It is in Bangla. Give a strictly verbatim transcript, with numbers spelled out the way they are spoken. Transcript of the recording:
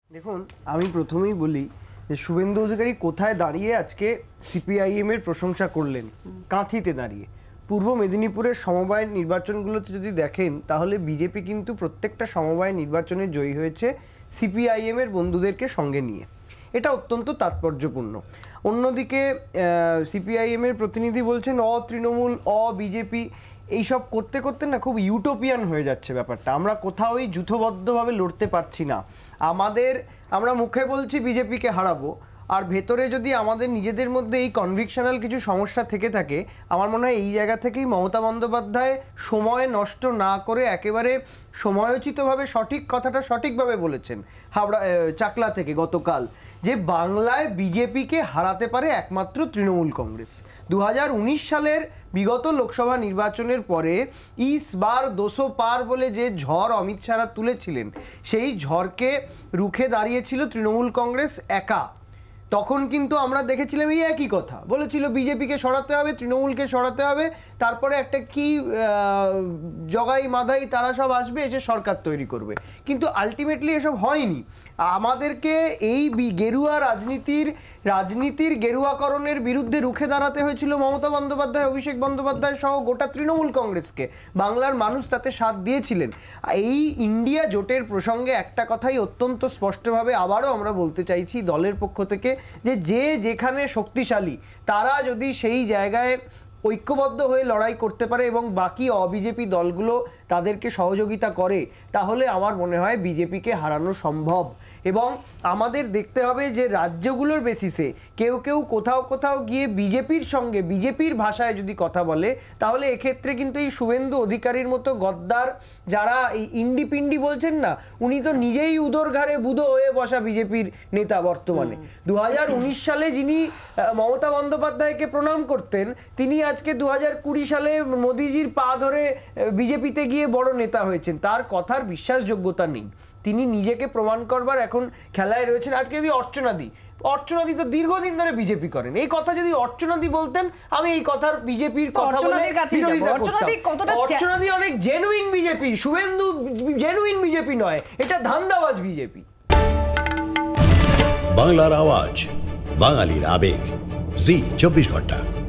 দেখুন, আমি প্রথমেই বলি যে শুভেন্দু অধিকারী কোথায় দাঁড়িয়ে আজকে সিপিআইএম এর প্রশংসা করলেন। কাঁথিতে দাঁড়িয়ে পূর্ব মেদিনীপুরের সমবায় নির্বাচনগুলোতে যদি দেখেন তাহলে বিজেপি কিন্তু প্রত্যেকটা সমবায় নির্বাচনে জয়ী হয়েছে সিপিআইএম এর বন্ধুদেরকে সঙ্গে নিয়ে। এটা অত্যন্ত তাৎপর্যপূর্ণ। অন্যদিকে সিপিআইএম এর প্রতিনিধি বলছেন অ তৃণমূল অ বিজেপি, এইসব করতে করতে না খুব ইউটোপিয়ান হয়ে যাচ্ছে ব্যাপারটা। আমরা কোথাওই যূথবদ্ধভাবে লড়তে পারছি না। আমাদের আমরা মুখে বলছি বিজেপিকে হারাবো, আর ভেতরে যদি আমাদের নিজেদের মধ্যে এই কনভিকশনাল কিছু সমস্যা থেকে থাকে, আমার মনে হয় এই জায়গা থেকেই মমতা বন্দ্যোপাধ্যায় সময় নষ্ট না করে একেবারে সময়োচিতভাবে সঠিক কথাটা সঠিকভাবে বলেছেন হাওড়া চাকলা থেকে গতকাল, যে বাংলায় বিজেপিকে হারাতে পারে একমাত্র তৃণমূল কংগ্রেস। দু হাজার উনিশ সালের বিগত লোকসভা নির্বাচনের পরে ইস বার দোসো পার বলে যে ঝড় অমিত শাহরা তুলেছিলেন, সেই ঝড়কে রুখে দাঁড়িয়েছিল তৃণমূল কংগ্রেস একা। তখন কিন্তু আমরা দেখেছিলাম এই একই কথা বলেছিল, বিজেপিকে সরাতে হবে, তৃণমূলকে সরাতে হবে, তারপরে একটা কি জগাই মাধাই তারা সব আসবে, এসে সরকার তৈরি করবে। কিন্তু আলটিমেটলি এসব হয়নি। আমাদেরকে এই গেরুয়া রাজনীতির রাজনীতির গেরুয়াকরণের বিরুদ্ধে রুখে দাঁড়াতে হয়েছিল মমতা বন্দ্যোপাধ্যায়, অভিষেক বন্দ্যোপাধ্যায় সহ গোটা তৃণমূল কংগ্রেসকে। বাংলার মানুষ তাতে সাথ দিয়েছিলেন। এই ইন্ডিয়া জোটের প্রসঙ্গে একটা কথাই অত্যন্ত স্পষ্টভাবে আবারও আমরা বলতে চাইছি দলের পক্ষ থেকে, যে যে যেখানে শক্তিশালী তারা যদি সেই জায়গায় ঐক্যবদ্ধ হয়ে লড়াই করতে পারে এবং বাকি অবিজেপি দলগুলো তাদেরকে সহযোগিতা করে, তাহলে আমার মনে হয় বিজেপিকে হারানো সম্ভব। এবং আমাদের দেখতে হবে যে রাজ্যগুলোর বেসিসে কেউ কেউ কোথাও কোথাও গিয়ে বিজেপির সঙ্গে বিজেপির ভাষায় যদি কথা বলে, তাহলে এক্ষেত্রে কিন্তু এই শুভেন্দু অধিকারীর মতো গদ্দার যারা এই ইন্ডি পিন্ডি বলছেন না, উনি তো নিজেই উদর ঘাড়ে বুধো হয়ে বসা বিজেপির নেতা বর্তমানে। দু হাজার উনিশ সালে যিনি মমতা বন্দ্যোপাধ্যায়কে প্রণাম করতেন, তিনি আজকে দু হাজার কুড়ি সালে মোদিজির পা ধরে বিজেপিতে গিয়ে বড় নেতা হয়েছেন। তার কথার বিশ্বাসযোগ্যতা নেই, তিনি নিজেকে প্রমাণ করবার এখন খেলায় রয়েছেন। আজকে যদি অর্চনাদি অর্চনাদি তো দীর্ঘদিন ধরে বিজেপি করেন, এই কথা যদি অর্চনাদি বলতেন, আমি এই কথার বিজেপির কথা বলে অর্চনাদি অনেক genuine BJP, Suvendu genuine BJP নয়, এটা ধান্দাবাজ বিজেপি। বাংলার আওয়াজ, বাঙালির আবেগ, জি চব্বিশ ঘন্টা।